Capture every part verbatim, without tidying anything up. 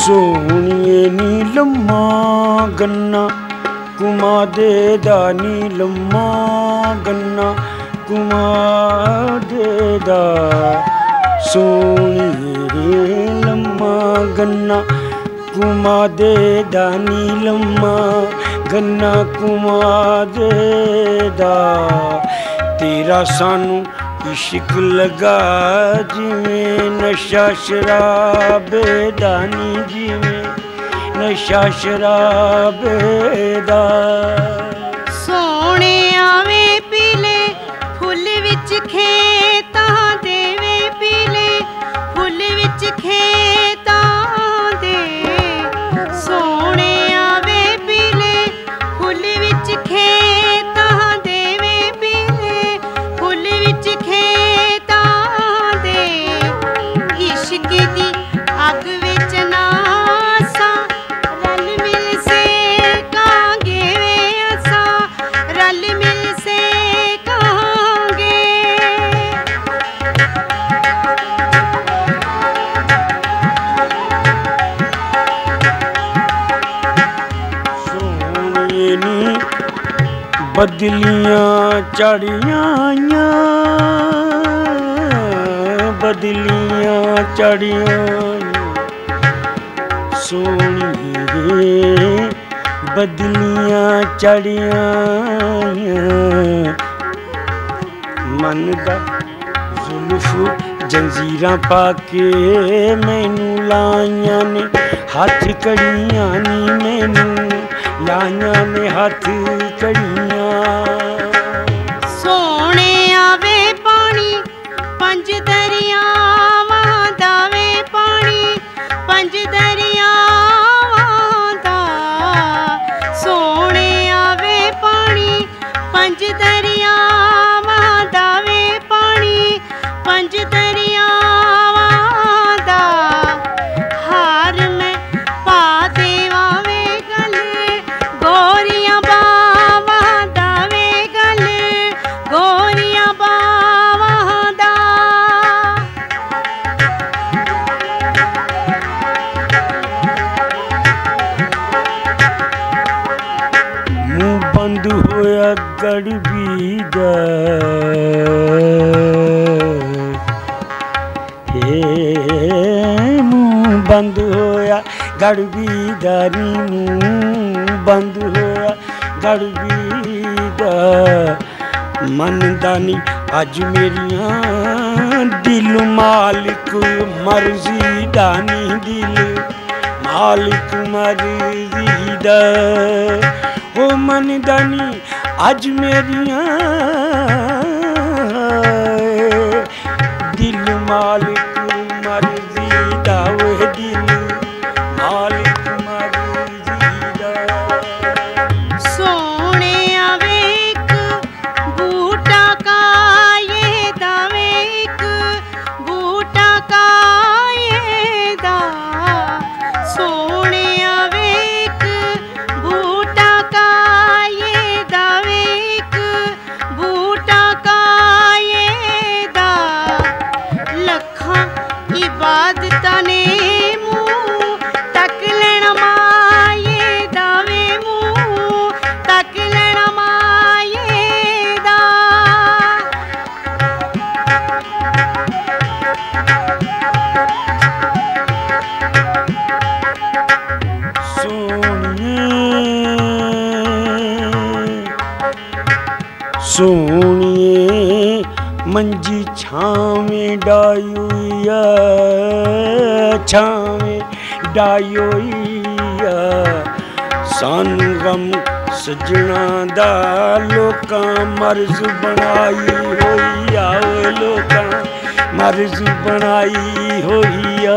सोहणिए नीलम्मा गन्ना कुमा दे दा नीलम्मा गन्ना कुमा दे दा सोहणिए लम्मा गन्ना कुमा दे दा नीलम्मा गन्ना कुमा दे दा तेरा सानू इश्क लगा जिमें नशा शराबे दा नी जिमें नशा शराबे दा। सोहणे आवे पीले फुल विच खेतां दे वे पीले फुल विच खेतां दे सोहणे आवे पीले फुल विच खेतां दे वे पीले फुल विच खेतां दे इश्क दी अग विच ना बदलियां चढ़ियां बदलियां चढ़ियां सोहणिए बदलियां चढ़ियां मन दा जुल्फ जंजीरां पाके मैनू लाइयां ने हाथ कड़ियां नी मैनू लाइयां ने हाथ कड़ियां। सोहणे आवे पानी पंज दरियावां दा वे पानी पंज दरियावां दा सोहणे आवे पानी पंज दरियावां दा वे पानी पंज दरियावां दा हार मैं पा देवां वे गले गोरियां बावां दा वे गले गोरियां बावां दा। मुँह बंद होया गड़बी दा मुँह बंद होया गड़बी दा नी मुँह बंद होया गड़बी दा मन दानी अज मेरियां दिल मालिक मर्जी दानी दिल मालिक मर्जी दा ओ मन दानी अज मेरियां दिल मालिक मर्जी दा वो दिल मालिक मर्जी दा। सोहणे आवे इक बूटा काये दा वे इक बूटा काये दा सोहणे आवे इक बूटा काये दा वे इक बूटा काये दा लखां इबादतां ने मूंह तक लेना माये दा वे मूंह तक लेना माये दा। सोहणिए मंजी छावें डायोइया छावें डायोइया सानू गम सजना दा लोकां मर्ज बनाई होइया लोकां मर्ज बनाई होइया।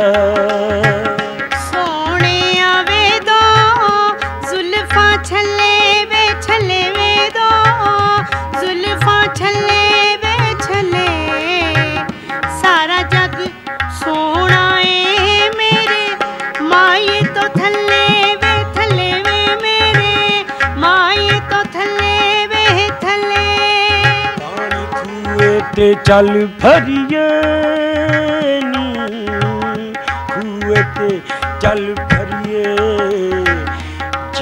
सोहणे आवे दो जुल्फां छल्ले वे छल्ले वे दो जुल्फां छल्ले वे छल्ले सारा जग सोहना ए मेरे माये तो थल्ले वे थल्ले वे मेरे माये तो थल्ले वे थल्ले। पानी खूए ते चल फरिए नी खूए ते चल फरिए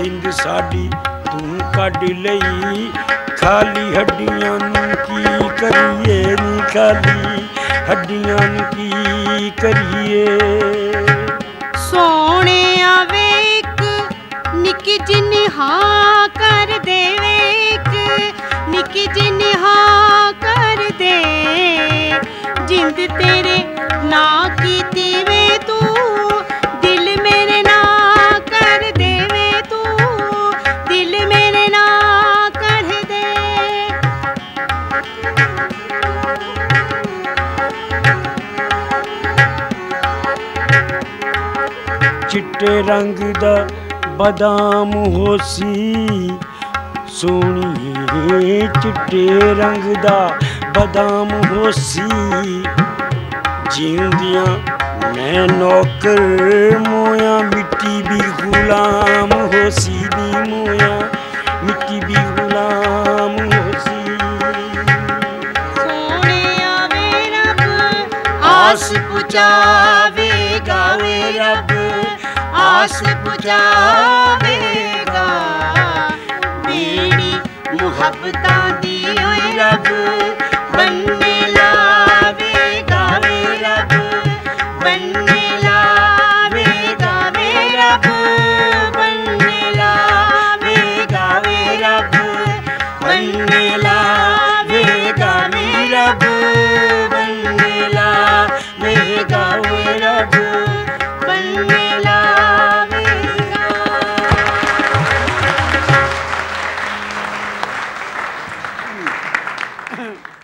जिंद साडी तू कढ लई खाली हड्डियां नूं की करिए नी खाली हड्डियां नूं की करिए सोने आवे एक निकी जिनी हाँ कर देवे एक निकी जिनी हाँ कर दे जिंद तेरे ना कीती वे तू दिल मेरे ना कर देवे तू दिल मेरे ना कर दे चिट्टे रंग दा बादाम होसी सोहणीए चिट्टे रंग दा बादाम होसी जींदियां मैं नौकर मोया मिट्टी भी गुलाम होसी दी मोया मिट्टी भी गुलाम होसी सोने आवे रब आस पुचावेगा वे रब आस पुचावेगा मेरी मुहब्बतां दी ओए रब बनने लावेगा वे रब बनने लावेगा वे रब बनने लावेगा वे रब बनने लावेगा वे रब बनने लावेगा वे रब बनने लावेगा